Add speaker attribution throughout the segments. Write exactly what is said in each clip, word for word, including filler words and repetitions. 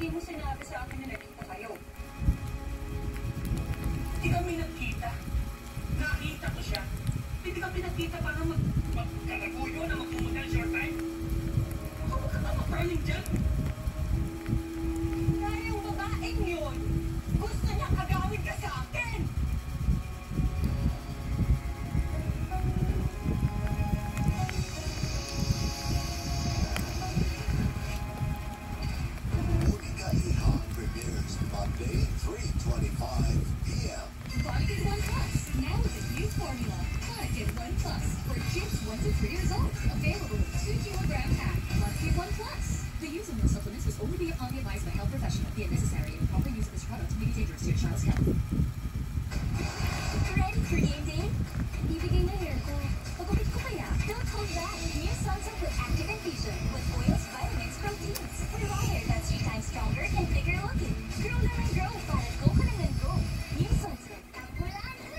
Speaker 1: hindi mo sinabi sa akin na nagkita kayo.
Speaker 2: Hindi kami nagkita. Nakita ko siya. Hindi kami nagkita para mag... magkalaguyo na magpumunta short time. Huwag ka nga mapraling dyan.
Speaker 1: Kaya yung babaeng yun, gusto niyang agawin ka sa akin.
Speaker 3: Monica Iha premieres Monday, three twenty-five p m
Speaker 4: Monica One Plus, now with a new formula. Monica One Plus, for kids one to three years old. Available in two kilogram pack. Monica One Plus. The use of meal supplements must only be upon the advice by a health professional. The unnecessary and improper use of this product may be dangerous to your child's health.
Speaker 5: Ready for game day? Ibigay na hair ko. Pagupit ko kaya? Don't hold back. New Sunsilk with active infusion with oils, vitamins, proteins. For raw hair that's three times stronger and bigger looking. Grow na ng grow para go ka na ng go. New Sunsilk. Ang bulan na!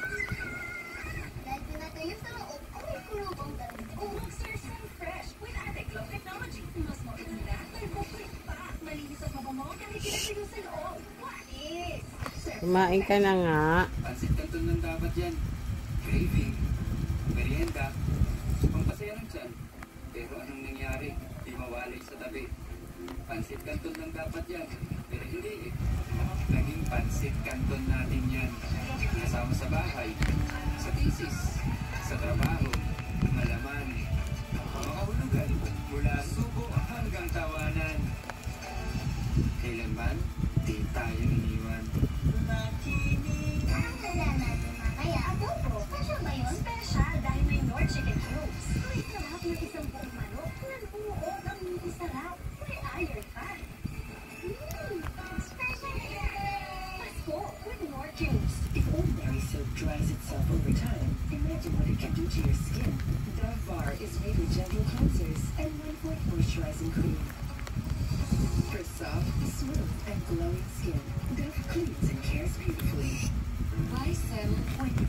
Speaker 5: Dahil pinatayo sa loob, kung may kulong ang dami.
Speaker 1: Urong Sir Sun Fresh with Atec Love Technology. Mas mauna, may buklit pa. Malinis at mabango kahit pinatayo sa loob. Wais!
Speaker 6: Kumain ka na nga.
Speaker 7: Pansit Canton lang dapat yan. Craving, merienda, pampasaya ng tiyan. Pero anong nangyari? Di mawalay sa tabi. Pansit Canton lang dapat yan. Pero hindi eh. Naging Pansit Canton natin yan. Kasama sa bahay, sa thesis, sa trabaho, malaman, makahulugan, mula subo hanggang tawanan. Kailanman, di tayo iniwan.
Speaker 5: Ang nalaman mo mamaya, adobo. Pasya ba yun?
Speaker 1: Special dahil may Nor Chicken Cubes.
Speaker 5: May sarap ng isang buong manok. Nanuot ang hindi sarap.
Speaker 1: May iron pa.
Speaker 5: Mmm, special yan!
Speaker 1: Pasko with Nor Cubes.
Speaker 8: If ordinary soap dries itself over time, imagine what it can do to your skin. Dove Bar is made with gentle cleansers and one-fourth moisturizing cream. For soft, smooth, and glowing skin, Dove cleans and cares beautifully.
Speaker 4: Why settle when